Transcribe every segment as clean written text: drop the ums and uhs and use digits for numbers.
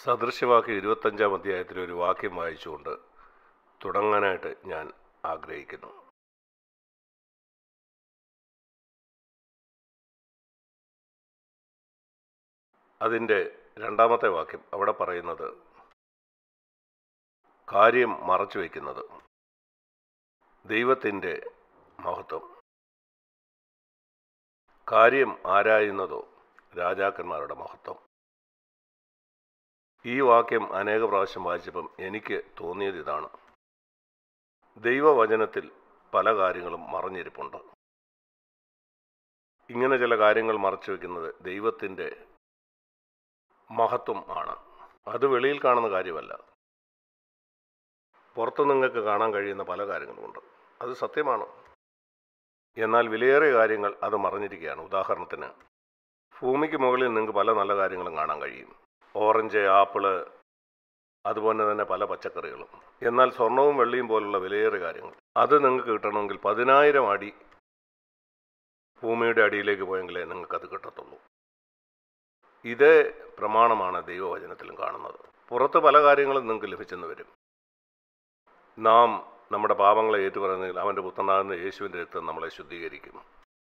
സദൃശവാക്യം 25-ാം അധ്യായത്തിലെ ഒരു വാക്യം വായിച്ചുകൊണ്ട് തുടങ്ങാനായിട്ട് ഞാൻ ആഗ്രഹിക്കുന്നു. അതിൻ്റെ 2-ാമത്തെ വാക്യം അവിടെ പറയുന്നത്, കാര്യം മറച്ചു വയ്ക്കുന്നത് ദൈവത്തിൻ്റെ മഹത്വം, കാര്യം ആരായുന്നതോ രാജാക്കന്മാരുടെ മഹത്വം. ഈ വാക്യം അനേക പ്രാവശ്യം വായിച്ചപ്പം എനിക്ക് തോന്നിയത് ഇതാണ്: ദൈവവചനത്തിൽ പല കാര്യങ്ങളും മറഞ്ഞിരിപ്പുണ്ട്. ഇങ്ങനെ ചില കാര്യങ്ങൾ മറച്ചു വയ്ക്കുന്നത് ദൈവത്തിൻ്റെ മഹത്വം ആണ്. അത് വെളിയിൽ കാണുന്ന കാര്യമല്ല. പുറത്ത് നിങ്ങൾക്ക് കാണാൻ കഴിയുന്ന പല കാര്യങ്ങളുമുണ്ട്, അത് സത്യമാണ്. എന്നാൽ വിലയേറിയ കാര്യങ്ങൾ അത് മറഞ്ഞിരിക്കുകയാണ്. ഉദാഹരണത്തിന്, ഭൂമിക്ക് മുകളിൽ നിങ്ങൾക്ക് പല നല്ല കാര്യങ്ങളും കാണാൻ കഴിയും. ഓറഞ്ച്, ആപ്പിള്, അതുപോലെ തന്നെ പല പച്ചക്കറികളും. എന്നാൽ സ്വർണവും വെള്ളിയും പോലുള്ള വിലയേറിയ കാര്യങ്ങൾ അത് നിങ്ങൾക്ക് കിട്ടണമെങ്കിൽ 10,000 അടി ഭൂമിയുടെ അടിയിലേക്ക് പോയെങ്കിലേ നിങ്ങൾക്കത് കിട്ടത്തുള്ളൂ. ഇതേ പ്രമാണമാണ് ദൈവവചനത്തിലും കാണുന്നത്. പുറത്ത് പല കാര്യങ്ങളും നിങ്ങൾക്ക് ലഭിച്ചെന്ന് വരും. നാം നമ്മുടെ പാപങ്ങളെ ഏറ്റുപറയുന്നതിൽ അവൻ്റെ പുത്രനാകുന്ന യേശുവിൻ്റെ രക്തം നമ്മളെ ശുദ്ധീകരിക്കും.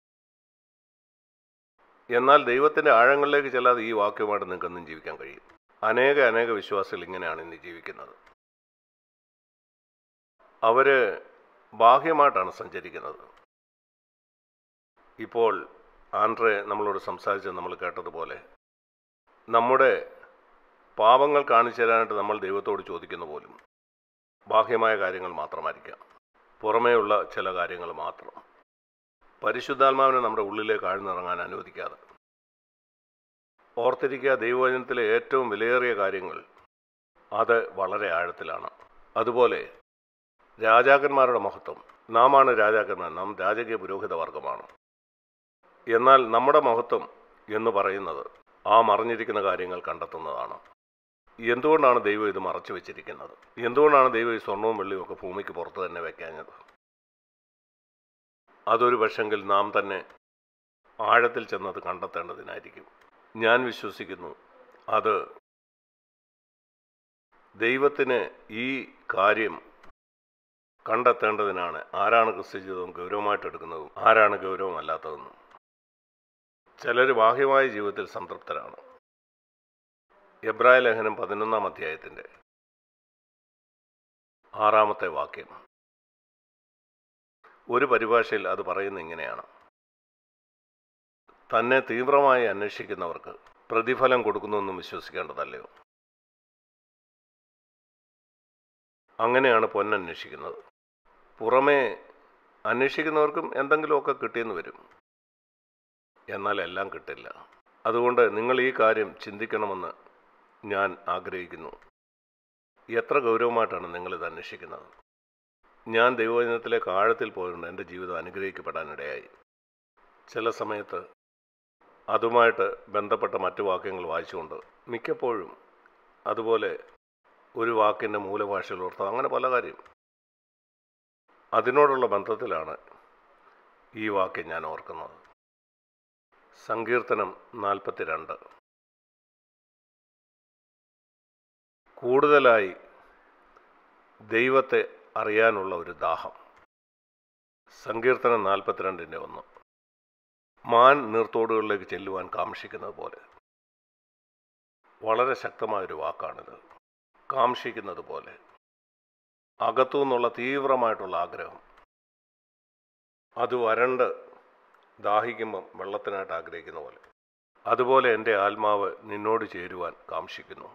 എന്നാൽ ദൈവത്തിൻ്റെ ആഴങ്ങളിലേക്ക് ചെല്ലാതെ ഈ വാക്യവുമായിട്ട് നിങ്ങൾക്കൊന്നും ജീവിക്കാൻ കഴിയും. അനേക വിശ്വാസികൾ ഇങ്ങനെയാണ് ഇന്ന് ജീവിക്കുന്നത്. അവർ ബാഹ്യമായിട്ടാണ് സഞ്ചരിക്കുന്നത്. ഇപ്പോൾ ആൻഡ്രേ നമ്മളോട് സംസാരിച്ചത് നമ്മൾ കേട്ടതുപോലെ, നമ്മുടെ പാപങ്ങൾ കാണിച്ചു തരാനായിട്ട് നമ്മൾ ദൈവത്തോട് ചോദിക്കുന്ന പോലും ബാഹ്യമായ കാര്യങ്ങൾ മാത്രമായിരിക്കാം, പുറമേയുള്ള ചില കാര്യങ്ങൾ മാത്രം. പരിശുദ്ധാത്മാവിനെ നമ്മുടെ ഉള്ളിലേക്ക് ആഴ്ന്നിറങ്ങാൻ അനുവദിക്കാതെ. ഓർത്തിരിക്കുക, ദൈവവചനത്തിലെ ഏറ്റവും വിലയേറിയ കാര്യങ്ങൾ അത് വളരെ ആഴത്തിലാണ്. അതുപോലെ രാജാക്കന്മാരുടെ മഹത്വം, നാമാണ് രാജാക്കന്മാർ, നാം രാജകീയ പുരോഹിത വർഗമാണ്. എന്നാൽ നമ്മുടെ മഹത്വം എന്ന് പറയുന്നത് ആ മറഞ്ഞിരിക്കുന്ന കാര്യങ്ങൾ കണ്ടെത്തുന്നതാണ്. എന്തുകൊണ്ടാണ് ദൈവം ഇത് മറച്ചു വെച്ചിരിക്കുന്നത്? എന്തുകൊണ്ടാണ് ദൈവം ഈ സ്വർണവും വെള്ളിയും ഒക്കെ ഭൂമിക്ക് പുറത്ത് തന്നെ വയ്ക്കാഞ്ഞത്? അതൊരു പക്ഷെങ്കിൽ നാം തന്നെ ആഴത്തിൽ ചെന്നത് കണ്ടെത്തേണ്ടതിനായിരിക്കും. ഞാൻ വിശ്വസിക്കുന്നു അത് ദൈവത്തിന് ഈ കാര്യം കണ്ടെത്തേണ്ടതിനാണ്. ആരാണ് ക്രിസ്തുജീവിതം ഗൗരവമായിട്ട് എടുക്കുന്നതും ആരാണ് ഗൗരവമല്ലാത്തതെന്നും. ചിലർ ബാഹ്യമായ ജീവിതത്തിൽ സംതൃപ്തരാണ്. എബ്രായ ലേഖനം 11-ാം അധ്യായത്തിൻ്റെ 6-ാമത്തെ വാക്യം ഒരു പരിഭാഷയിൽ അത് പറയുന്നത് ഇങ്ങനെയാണ്: തന്നെ തീവ്രമായി അന്വേഷിക്കുന്നവർക്ക് പ്രതിഫലം കൊടുക്കുന്നുവെന്നും വിശ്വസിക്കേണ്ടതല്ലയോ? അങ്ങനെയാണ് പൊന്നന്വേഷിക്കുന്നത്. പുറമേ അന്വേഷിക്കുന്നവർക്കും എന്തെങ്കിലുമൊക്കെ കിട്ടിയെന്ന് വരും, എന്നാൽ എല്ലാം കിട്ടില്ല. അതുകൊണ്ട് നിങ്ങൾ ഈ കാര്യം ചിന്തിക്കണമെന്ന് ഞാൻ ആഗ്രഹിക്കുന്നു. എത്ര ഗൗരവമായിട്ടാണ് നിങ്ങളിത് അന്വേഷിക്കുന്നത്? ഞാൻ ദൈവവചനത്തിലേക്ക് ആഴത്തിൽ പോയിട്ടുണ്ട്. എൻ്റെ ജീവിതം അനുഗ്രഹിക്കപ്പെടാനിടയായി. ചില സമയത്ത് അതുമായിട്ട് ബന്ധപ്പെട്ട മറ്റു വാക്യങ്ങൾ വായിച്ചുകൊണ്ട് മിക്കപ്പോഴും അതുപോലെ ഒരു വാക്കിൻ്റെ മൂലഭാഷയിൽ ഓർത്തത്, അങ്ങനെ പല കാര്യം അതിനോടുള്ള ബന്ധത്തിലാണ് ഈ വാക്യം ഞാൻ ഓർക്കുന്നത്. സങ്കീർത്തനം 42. കൂടുതലായി ദൈവത്തെ അറിയാനുള്ള ഒരു ദാഹം. സങ്കീർത്തനം 42-ന്റെ 1. മാൻ നീർത്തോടുകളിലേക്ക് ചെല്ലുവാൻ കാംക്ഷിക്കുന്നത് പോലെ. വളരെ ശക്തമായൊരു വാക്കാണിത്. കാംക്ഷിക്കുന്നത് പോലെ, അകത്തു നിന്നുള്ള തീവ്രമായിട്ടുള്ള ആഗ്രഹം. അത് വരണ്ട് ദാഹിക്കുമ്പം വെള്ളത്തിനായിട്ട് ആഗ്രഹിക്കുന്ന പോലെ. അതുപോലെ എൻ്റെ ആത്മാവ് നിന്നോട് ചേരുവാൻ കാംക്ഷിക്കുന്നു.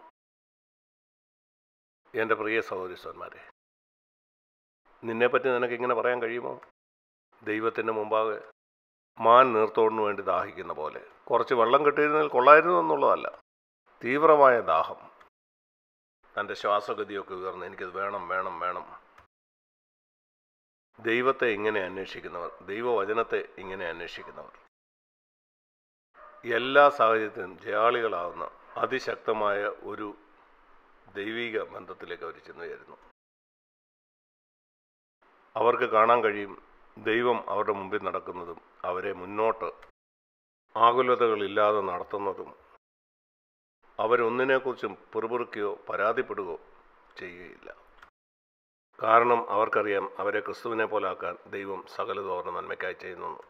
എൻ്റെ പ്രിയ സഹോദരീസന്മാരെ, നിന്നെപ്പറ്റി നിനക്കിങ്ങനെ പറയാൻ കഴിയുമോ? ദൈവത്തിൻ്റെ മുമ്പാകെ മാൻ നീർത്തോടിനു വേണ്ടി ദാഹിക്കുന്ന പോലെ. കുറച്ച് വെള്ളം കിട്ടിയിരുന്നതിൽ കൊള്ളായിരുന്നു എന്നുള്ളതല്ല, തീവ്രമായ ദാഹം. തൻ്റെ ശ്വാസഗതിയൊക്കെ ഉയർന്ന് എനിക്കത് വേണം വേണം വേണം. ദൈവത്തെ ഇങ്ങനെ അന്വേഷിക്കുന്നവർ, ദൈവവചനത്തെ ഇങ്ങനെ അന്വേഷിക്കുന്നവർ എല്ലാ സാഹചര്യത്തിലും ജയാളികളാവുന്ന അതിശക്തമായ ഒരു ദൈവിക ബന്ധത്തിലേക്ക് അവർ ചെന്നു ചേരുന്നു. അവർക്ക് കാണാൻ കഴിയും ദൈവം അവരുടെ മുമ്പിൽ നടക്കുന്നതും അവരെ മുന്നോട്ട് ആകുലതകളില്ലാതെ നടത്തുന്നതും അവരൊന്നിനെക്കുറിച്ചും പിറുപിറുക്കുകയോ പരാതിപ്പെടുകയോ ചെയ്യുകയില്ല. കാരണം അവർക്കറിയാം അവരെ ക്രിസ്തുവിനെ പോലാക്കാൻ ദൈവം സകലതും അവരുടെ നന്മയ്ക്കായി ചെയ്യുന്നു.